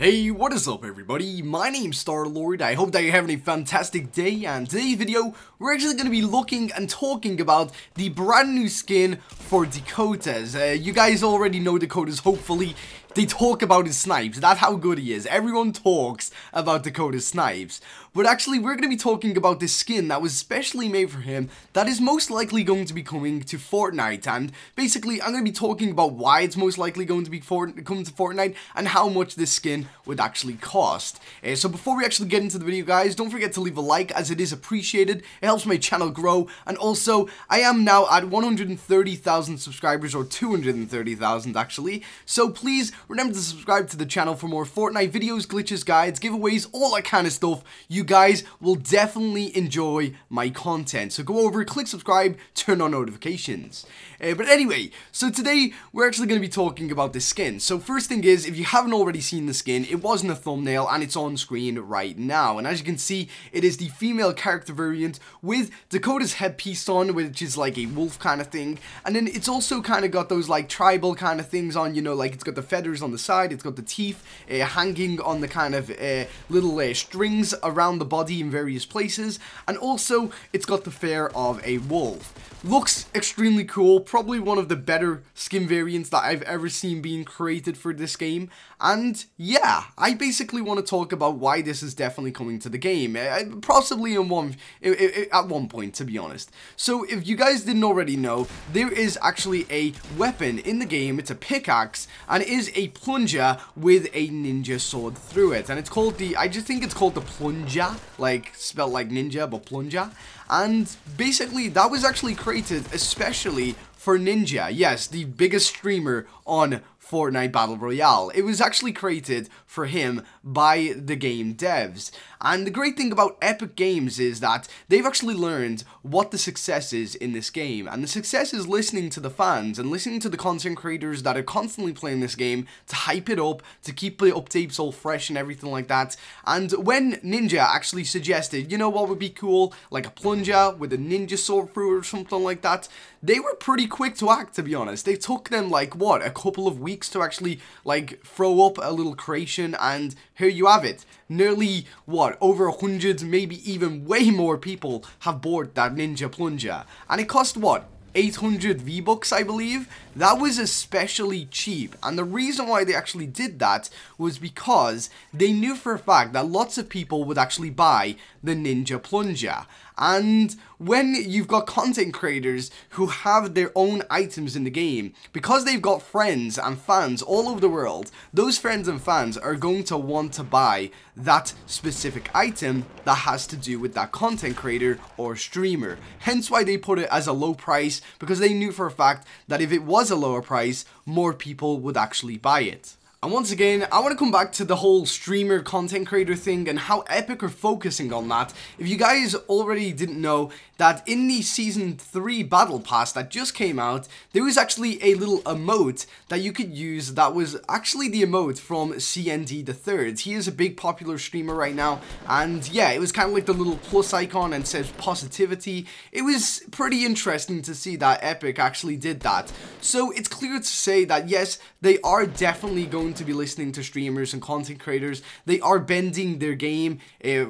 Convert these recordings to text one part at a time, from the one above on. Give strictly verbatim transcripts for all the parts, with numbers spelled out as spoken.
Hey, what is up everybody? My name's Star-Lord. I hope that you're having a fantastic day, and today's video, we're actually going to be looking and talking about the brand new skin for Dakotas. Uh, you guys already know Dakotas, hopefully. They talk about his snipes. That's how good he is. Everyone talks about Dakota's snipes. But actually, we're going to be talking about this skin that was specially made for him that is most likely going to be coming to Fortnite. And basically, I'm going to be talking about why it's most likely going to be for coming to Fortnite and how much this skin would actually cost. Uh, so before we actually get into the video, guys, don't forget to leave a like as it is appreciated. It helps my channel grow. And also, I am now at one hundred thirty thousand subscribers, or two hundred thirty thousand actually. So please remember to subscribe to the channel for more Fortnite videos, glitches, guides, giveaways, all that kind of stuff. You guys will definitely enjoy my content. So go over, click subscribe, turn on notifications. Uh, but anyway, so today we're actually going to be talking about this skin. So first thing is, if you haven't already seen the skin, it was in the thumbnail and it's on screen right now. And as you can see, it is the female character variant with Dakota's headpiece on, which is like a wolf kind of thing. And then it's also kind of got those like tribal kind of things on, you know, like it's got the feathers on the side, it's got the teeth uh, hanging on the kind of uh, little uh, strings around the body in various places. And also, it's got the fur of a wolf. Looks extremely cool, probably one of the better skin variants that I've ever seen being created for this game. And yeah, I basically want to talk about why this is definitely coming to the game, uh, possibly in one at one point, to be honest. So if you guys didn't already know, there is actually a weapon in the game. It's a pickaxe, and it is a plunger with a ninja sword through it, and it's called the, I just think it's called the plunger, like spelled like ninja but plunger. And basically that was actually created especially for Ninja, yes, the biggest streamer on Fortnite Battle Royale. It was actually created for him by the game devs. And the great thing about Epic Games is that they've actually learned what the success is in this game. And the success is listening to the fans and listening to the content creators that are constantly playing this game to hype it up, to keep the updates all fresh and everything like that. And when Ninja actually suggested, you know what would be cool, like a plunger with a ninja sword through or something like that, they were pretty quick to act, to be honest. They took them like, what, a couple of weeks to actually like throw up a little creation, and here you have it. Nearly, what, over a hundred, maybe even way more people have bought that ninja plunger. And it cost, what, eight hundred V-Bucks, I believe? That was especially cheap, and the reason why they actually did that was because they knew for a fact that lots of people would actually buy the ninja plunger. And when you've got content creators who have their own items in the game, because they've got friends and fans all over the world, those friends and fans are going to want to buy that specific item that has to do with that content creator or streamer. Hence why they put it as a low price, because they knew for a fact that if it was a lower price, more people would actually buy it. And once again, I want to come back to the whole streamer content creator thing and how Epic are focusing on that. If you guys already didn't know, that in the Season three Battle Pass that just came out, there was actually a little emote that you could use that was actually the emote from C N D the third. He is a big popular streamer right now, and yeah, it was kind of like the little plus icon and says positivity. It was pretty interesting to see that Epic actually did that. So it's clear to say that yes, they are definitely going to be listening to streamers and content creators. They are bending their game uh,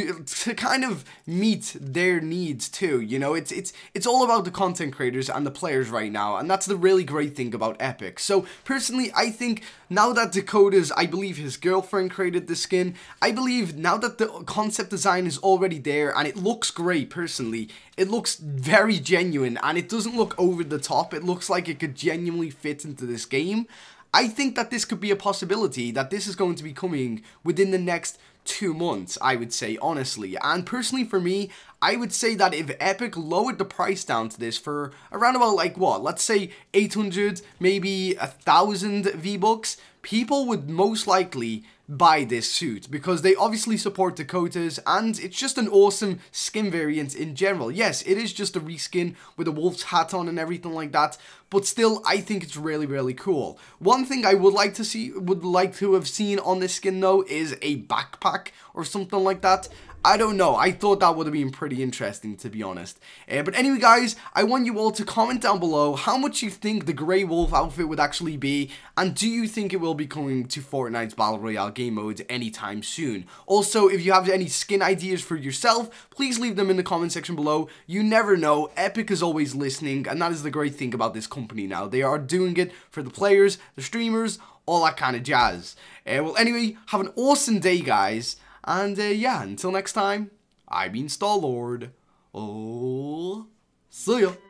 to kind of meet their needs too. You know, it's it's it's all about the content creators and the players right now, and that's the really great thing about Epic. So personally, I think now that Dakota's, I believe his girlfriend created the skin, I believe now that the concept design is already there and it looks great, personally, it looks very genuine and it doesn't look over the top. It looks like it could genuinely fit into this game. I think that this could be a possibility, that this is going to be coming within the next two months, I would say, honestly. And personally for me, I would say that if Epic lowered the price down to this for around about like what, let's say eight hundred, maybe a thousand V-Bucks, people would most likely buy this suit because they obviously support Dakotas and it's just an awesome skin variant in general. Yes, it is just a reskin with a wolf's hat on and everything like that, but still, I think it's really, really cool. One thing I would like to see, would like to have seen on this skin though, is a backpack or something like that. I don't know. I thought that would have been pretty interesting, to be honest. Uh, but anyway, guys, I want you all to comment down below how much you think the Grey Wolf outfit would actually be, and do you think it will be coming to Fortnite's Battle Royale game mode anytime soon? Also, if you have any skin ideas for yourself, please leave them in the comment section below. You never know, Epic is always listening, and that is the great thing about this company now. They are doing it for the players, the streamers, all that kind of jazz. Uh, well, anyway, have an awesome day, guys. And, uh, yeah, until next time, I've been Star-Lord. Oh, see ya.